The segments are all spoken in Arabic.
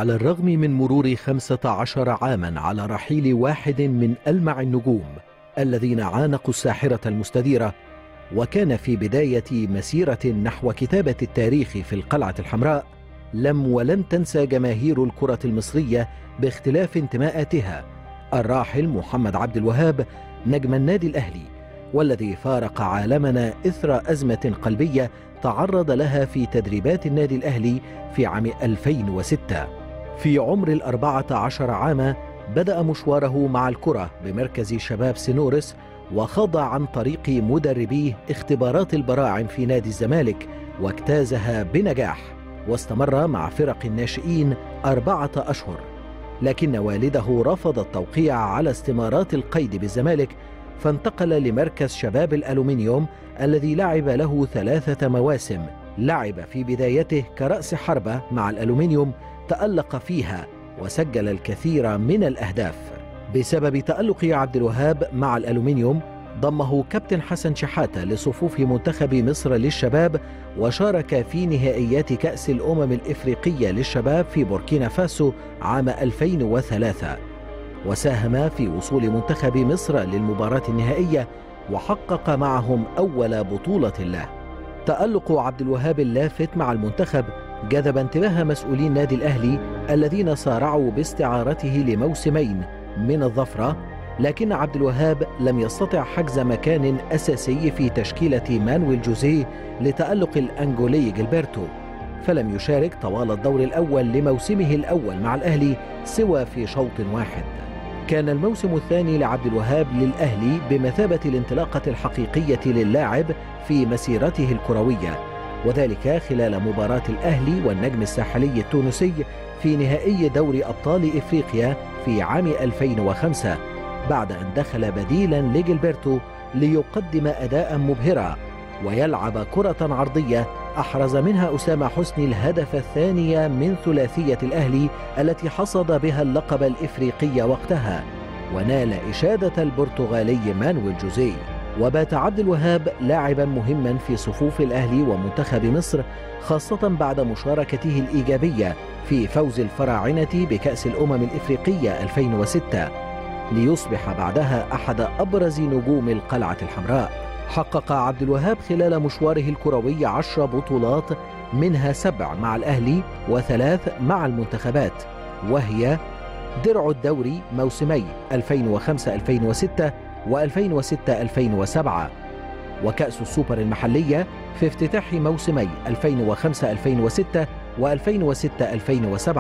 وعلى الرغم من مرور 15 عاما على رحيل واحد من ألمع النجوم الذين عانقوا الساحرة المستديرة، وكان في بداية مسيرة نحو كتابة التاريخ في القلعة الحمراء، لن تنسى جماهير الكرة المصرية باختلاف انتماءاتها الراحل محمد عبد الوهاب نجم النادي الأهلي، والذي فارق عالمنا إثر أزمة قلبية تعرض لها في تدريبات النادي الأهلي في عام 2006. في عمر 14 عاما بدأ مشواره مع الكرة بمركز شباب سنورس، وخاض عن طريق مدربيه اختبارات البراعم في نادي الزمالك واجتازها بنجاح، واستمر مع فرق الناشئين 4 أشهر، لكن والده رفض التوقيع على استمارات القيد بالزمالك، فانتقل لمركز شباب الألومنيوم الذي لعب له 3 مواسم. لعب في بدايته كرأس حربة مع الألومنيوم، تألق فيها وسجل الكثير من الأهداف. بسبب تألق عبد الوهاب مع الألومنيوم ضمه كابتن حسن شحاتة لصفوف منتخب مصر للشباب، وشارك في نهائيات كأس الأمم الإفريقية للشباب في بوركينا فاسو عام 2003، وساهم في وصول منتخب مصر للمباراة النهائية وحقق معهم أول بطولة له. تألق عبد الوهاب اللافت مع المنتخب جذب انتباه مسؤولي النادي الأهلي الذين سارعوا باستعارته لموسمين من الظفرة، لكن عبد الوهاب لم يستطع حجز مكان أساسي في تشكيلة مانويل جوزيه لتألق الأنجولي جيلبرتو، فلم يشارك طوال الدور الأول لموسمه الأول مع الأهلي سوى في شوط واحد. كان الموسم الثاني لعبد الوهاب للأهلي بمثابة الانطلاقة الحقيقية للاعب في مسيرته الكروية، وذلك خلال مباراة الأهلي والنجم الساحلي التونسي في نهائي دوري أبطال إفريقيا في عام 2005، بعد أن دخل بديلا لجيلبرتو ليقدم أداء مبهرا ويلعب كرة عرضية أحرز منها أسامة حسني الهدف الثاني من ثلاثية الأهلي التي حصد بها اللقب الإفريقي وقتها، ونال إشادة البرتغالي مانويل جوزيه. وبات عبد الوهاب لاعبا مهما في صفوف الأهلي ومنتخب مصر، خاصة بعد مشاركته الإيجابية في فوز الفراعنة بكأس الأمم الإفريقية 2006، ليصبح بعدها أحد أبرز نجوم القلعة الحمراء. حقق عبد الوهاب خلال مشواره الكروي 10 بطولات، منها 7 مع الأهلي و3 مع المنتخبات، وهي درع الدوري موسمي 2005-2006 و2006-2007، وكأس السوبر المحلية في افتتاح موسمي 2005-2006 و2006-2007،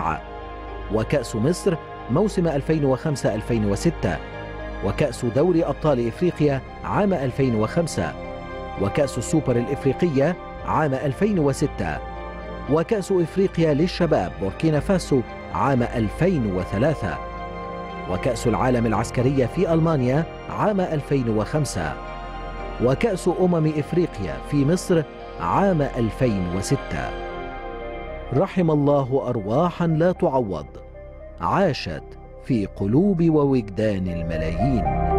وكأس مصر موسم 2005-2006، وكأس دوري أبطال إفريقيا عام 2005، وكأس السوبر الإفريقية عام 2006، وكأس إفريقيا للشباب بوركينا فاسو عام 2003، وكأس العالم العسكرية في ألمانيا عام 2005، وكأس إفريقيا في مصر عام 2006. رحم الله أرواحا لا تعوض، عاشت في قلوب ووجدان الملايين.